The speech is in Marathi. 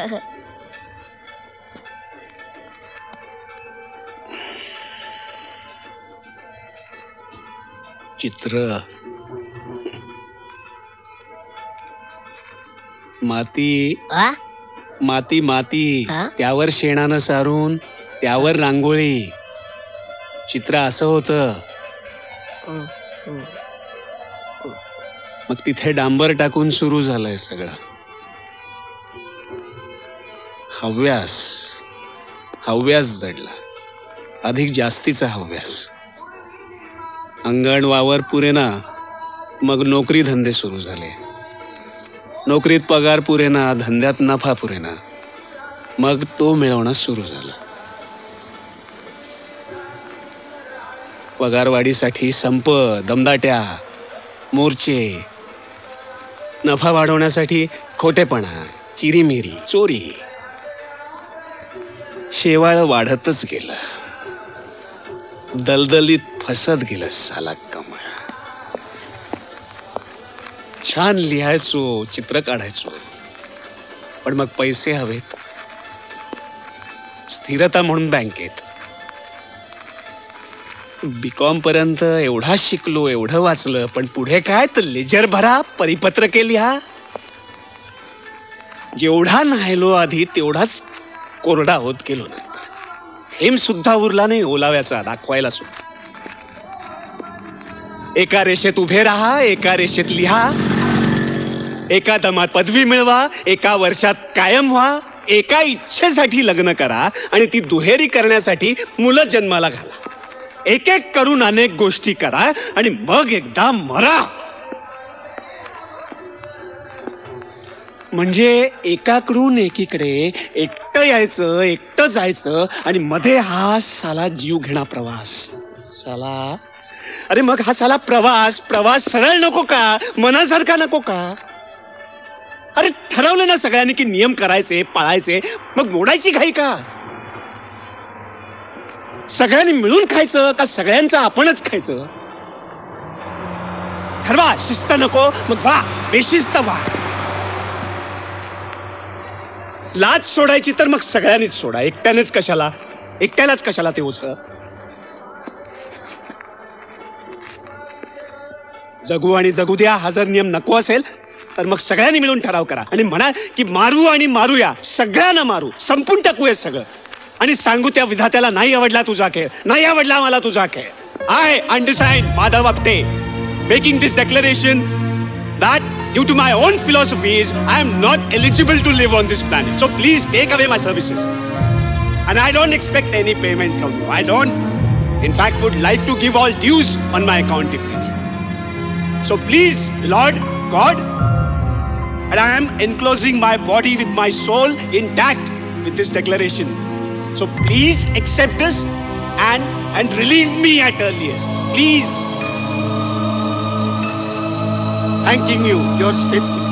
चित्र माती माती माती त्यावर शेणानं सारून त्यावर रांगोळी. चित्र असं होतं. मग तिथे डांबर टाकून सुरू झालंय सगळं. हव्यास हव्यास जडला, अधिक जास्तीचा हव्यास. अंगण वावर पुरेना, मग नोकरी धंदे सुरू झाले. नोकरीत पगार पुरेना, धंद्यात नफा पुरेना, मग तो मिळवणं सुरू झालं. पगारवाढीसाठी संप, दमदाट्या, मोर्चे. नफा वाढवण्यासाठी खोटेपणा, चिरीमिरी, चोरी. शेवाळ वाढतच गेलं, दलदलीत फसत गेलं साला कमळ. छान लिहायचो, चित्र काढायचो, पण मग पैसे हवेत. स्थिरता म्हणून बँकेत. बीकॉम पर्यंत एवढा शिकलो, एवढं वाचलं, पण पुढे काय तर लेजर भरा, परिपत्रके लिहा. जेवढा नाहीलो आधी तेवढाच कोरडा होत गेलो. नंतर थेंब सुद्धा उरला नाही ओलाव्याचा दाखवायला सुद्धा. एका रेषेत उभे राहा, एका रेषेत लिहा, एका दमात पदवी मिळवा, एका वर्षात कायम व्हा, एका इच्छेसाठी लग्न करा आणि ती दुहेरी करण्यासाठी मुलं जन्माला घाला. एक एक करून अनेक गोष्टी करा आणि मग एकदा मरा. म्हणजे एकाकडून एकीकडे एकटं यायचं, एकटं जायचं आणि मध्ये हा साला जीव घेणा प्रवास. साला अरे मग हा साला प्रवास सरळ नको का, मनासारखा नको का? अरे ठरवलं ना सगळ्यांनी की नियम करायचे, पाळायचे, मग मोडायची घाई का? सगळ्यांनी मिळून खायचं का सगळ्यांचं आपणच खायचं? ठरवा. शिस्त नको मग वा, बेशिस्त वा. लाज सोडायची तर मग सगळ्यांनीच सोडा, एकट्यानेच कशाला, एकट्यालाच कशाला ते ओझं. जगू आणि जगू द्या हा जर नियम नको असेल तर मग सगळ्यांनी मिळून ठराव करा आणि म्हणा की मारू आणि मारूया, सगळ्यांना मारू, संपून टाकूया सगळं. आणि सांगू त्या विधात्याला नाही आवडला तुझा खेळ, नाही आवडला मला तुझा खेळ. I understand Madhav Apte making this declaration that due to my own philosophies I am not eligible to live on this planet, so please take away my services and I don't expect any payment from you. I don't, in fact, would like to give all dues on my account if any. So please, Lord God, and I am enclosing my body with my soul intact with this declaration, so please accept this and relieve me at earliest, please. Thanking you, yours faithfully.